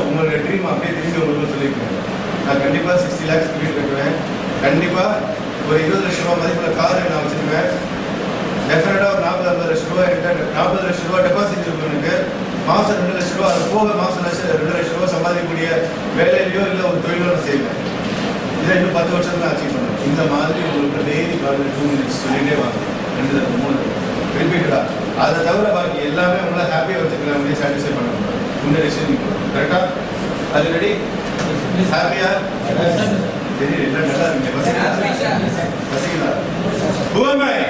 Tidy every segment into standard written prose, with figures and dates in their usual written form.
உங்களுடைய ட்ரீம் அப்படியே திரும்பி உங்களுக்கு சொல்லியிருக்கேன். நான் கண்டிப்பாக 60 lakhs வீடு கட்டுவேன். கண்டிப்பாக ஒரு 20 லட்ச ரூபா மதிப்புள்ள கார் நான் வச்சுருவேன். டெஃபினட்டாக ஒரு 40-50 லட்ச ரூபா என்கிட்ட 40 லட்ச ரூபா டெபாசிட் இருக்கும் எனக்கு. மாதம் 2 லட்ச ரூபா, அது போக மாதம் 2 லட்ச ரூபா சம்பாதிக்கக்கூடிய வேலையிலையோ இல்லை ஒரு தொழிலோ செய்வேன். இதை இன்னும் 10 வருஷத்துல அச்சீவ் பண்ணுவேன். இந்த மாதிரி உங்களுக்கு டெய்லி காலையில் 2 minutes சொல்லிகிட்டே வாங்க. 2 தடவை 3 ரிப்பீட்டடா. அதை தவிர பாக்கி எல்லாமே உங்களை ஹாப்பியாக வச்சுக்கலாம், அப்படியே சாட்டிஸ்ஃபை பண்ண முடியும். இந்த டிசிஷன் கரெக்டா? அது ரெடி? ஹாப்பியா? சரி, எல்லாம் நல்லா இருக்கு. பசிங்களா? Who am I?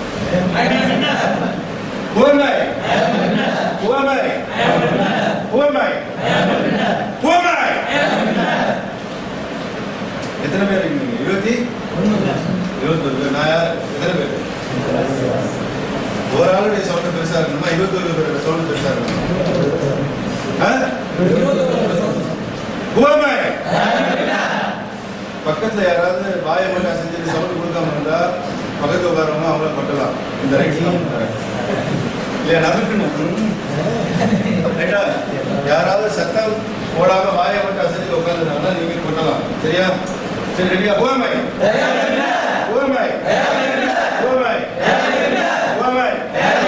Who am I? Who am I? Who am I? Who am I? எத்தனை பேர் இருக்கீங்க? 21 நான் யார்? எத்தனை பேர்? ஒரு ஆளுடைய சவுண்ட் பெருசா இருக்கணுமா? 21 பேரோட சவுண்ட் பெருசா இருக்கணும். Who am I? பக்கத்துல யாராவது வாயை மட்டும் செஞ்சு சவுண்ட் கொடுக்காம இருந்தா பக்கத்து உட்காரவங்க அவங்கள கொட்டலாம். இந்த ரைட்லாம் இல்லையா? நகர்க்கணும். யாராவது சத்தம் போடாம வாயை மட்டும் அசைச்சு உட்காந்துருந்தாங்கன்னா நீங்க கொட்டலாம். சரியா? சரி, ரெடியா? Who am I? Who am I? Who am I? Who am I?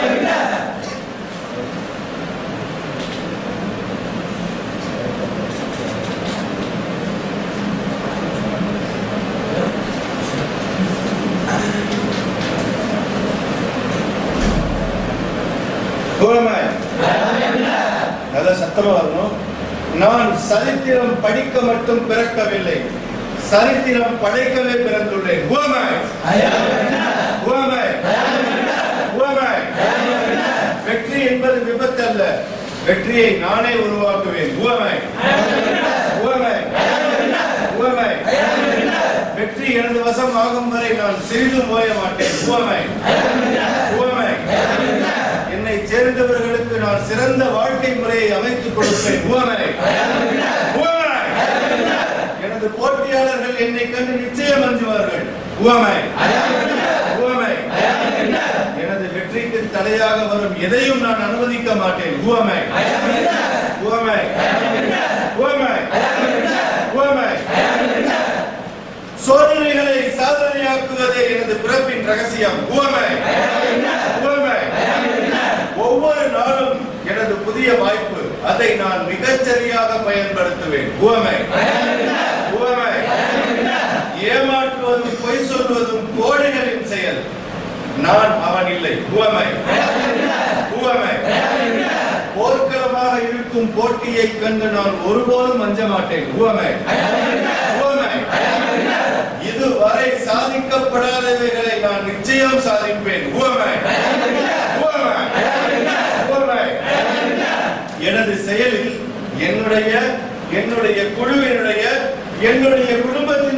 நல்ல சத்தமா வரணும். நான் சரித்திரம் படிக்க மட்டும் பிறக்கவில்லை, சரித்திரம் படைக்கவே பிறந்துள்ளேன். Who am I? Who am I? Who am I? வெற்றி என்பது விபத்து அல்ல, வெற்றியை நானே உருவாக்குவேன். Who am I? Who am I? Who am I? வெற்றி எனது வசம் ஆகும் வரை நான் சிறிதும் ஓய மாட்டேன். Who am I? Who am I? என்னை சேர்ந்தவர்களுக்கு நான் சிறந்த வாழ்க்கை முறையை அமைத்துக் கொடுப்பேன். Who am I? Who am I? எனது போட்டியாளர்கள் என்னை கண்டு நிச்சயம் அஞ்சுவார்கள். Who am I? Who am I? எனது வெற்றிக்கு தடையாக வரும் எதையும் நான் அனுமதிக்க மாட்டேன். Who am I? Who am I? Who am I? Who am I? சோதனைகளை சாதனையாக்குவதே எனது பிறப்பின் ரகசியம். Who am I? Who am I? ஒவ்வொரு நாளும் எனது புதிய வாய்ப்பு, அதை நான் மிகச்சரியாக பயன்படுத்துவேன். Who am I? Who am I? ஏமாற்றுவதும் பொய் சொல்வதும் கோழைகளின் செயல், நான் அவன் இல்லை. Who am I? Who am I? போர்க்களமாக இருக்கும் போட்டியை கண்டு நான் ஒருபோதும் அஞ்ச மாட்டேன். Who am I? Who am I? இதுவரை சாதிக்கப்படாதவைகளை நான் நிச்சயம் சாதிப்பேன். Who am I? Who am I? Who am I? எனது செயலில் என்னுடைய குழுவினுடைய என்னுடைய குடும்பத்தின்